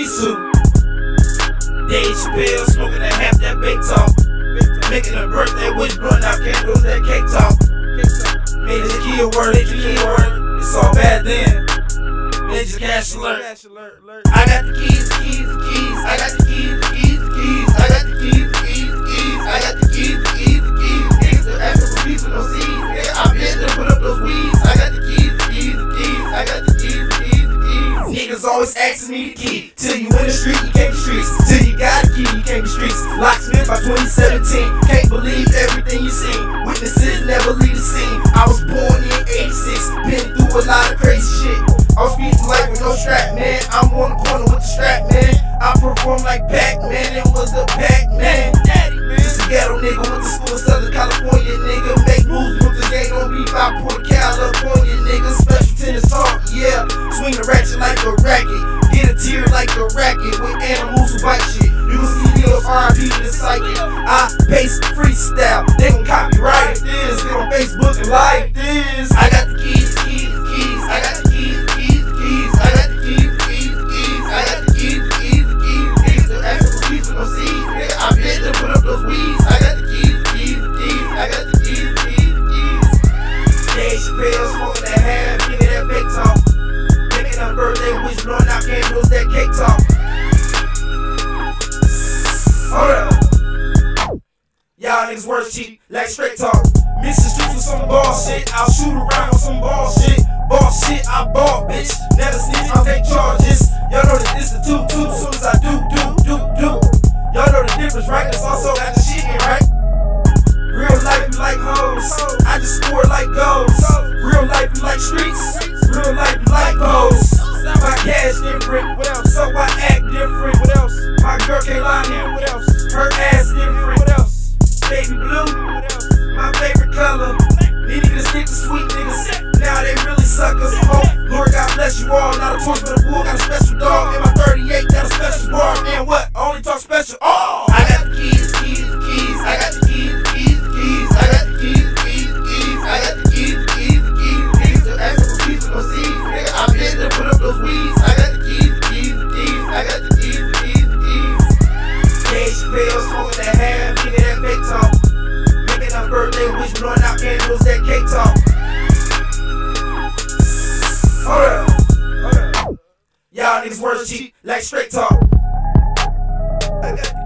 suit. Dave Chappelle smoking that half that big talk. Making a birthday wish, blowing out candles, that cake talk. Made the key a word, it's all bad then. Major cash alert. I got the keys, I got the keys, I got the keys, I got the keys, Niggas are asking for peace with no seeds. Nigga, I'm in to put up those weeds. I got the keys, I got the keys, Niggas always asking me the key. Till you in the street, you can't be streets. Till you got a key, you can't be streets. Locksmith by 2017. Can't believe everything you seen. Witnesses never leave the scene. I was born in 86. Been through a lot of crazy shit. I was speeding life with no strap, man. I'm on the corner with the strap, man. I perform like Pac-Man. It was the Pac-Man. Just a ghetto nigga with the school of Southern California, nigga. Make moves with the gang on beef. I pour California, nigga. Special tennis talk, yeah. Swing the ratchet like a racket. Get a tear like a racket. With animals who bite shit. You can see me on R.I.P. to the psychic. I pace freestyle. They gon' copyright this. Get on Facebook and like this. I got the keys, I got the keys, I got the keys, I got the keys, Niggas are asking for peace with no seeds. Nigga, I'm in to put up those weeds. I got the keys, I got the keys, Dave Chappelle smoking that half, giving that big talk. Making a birthday wish, blowing out candles, that cake talk. Hold up. Y'all niggas words cheap, like straight talk. Mixing streets with some bullshit. I'll shoot around with some bullshit. Bullshit, I bought, bitch. Never snitch, I'll take charges. Y'all know that this the two. Soon as I do. Y'all know the difference, right? That's also got the shit in, right? Real life, you like hoes. I just score like goals. Real life, you like streets. Real life, you like hoes. My cash different, what else? So I act different, what else? My girl Kalanie, what else? Her ass different, what else? Baby blue, what else? My favorite color. These niggas stick to sweet niggas. Now they really suckers. Oh, Lord God bless you all. Not a torch but a bull. Got a special dog. In my 38, got a special bar. And what? I only talk special. Oh! I got the keys, I got the keys, I got the keys, I got the keys, Niggas are asking for peace with no seeds. Nigga, I'm in to put up those weeds. I got the keys, I got the keys, Dave Chappelle smoking that half, giving that big talk. Making a birthday wish, blowing out candles, that cake talk. Hold up. Y'all niggas words cheap, like straight talk. I got